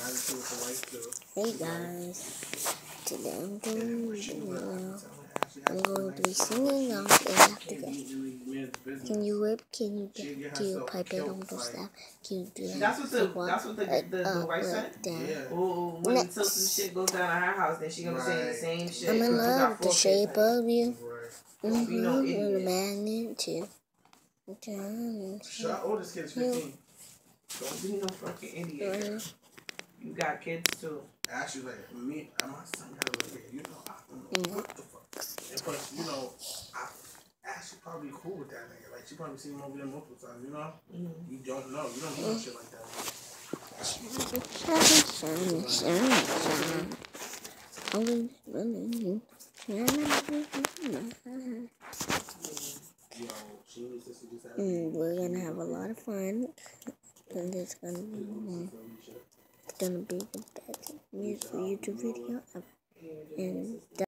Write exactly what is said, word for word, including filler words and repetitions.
Hey guys, today I'm doing a video. I'm going to be singing off and have to guess. Can you whip? Can you get? Do you pipe it on the staff? Can you do that? That's what the what, that's what the like, the, the, the wife said. Yeah. Oh, when Next. until some shit goes down at her house, then she gonna right. say the same shit. I'm in love with the shape of you. Right. Mm-hmm. You know, and the magnet too. Shut oldest kid's fifteen. Don't be no fucking idiot. Right. You got kids too. Actually, like me and my son got a little kid. You know, I don't know mm-hmm. what the fuck. And plus, you know, I actually probably cool with that nigga. Like she probably seen him over there multiple times. You know, mm-hmm. you don't know. You don't do no shit like that. Mm, we're gonna have a lot of fun, and it's gonna be, it's gonna be the best music YouTube video ever. And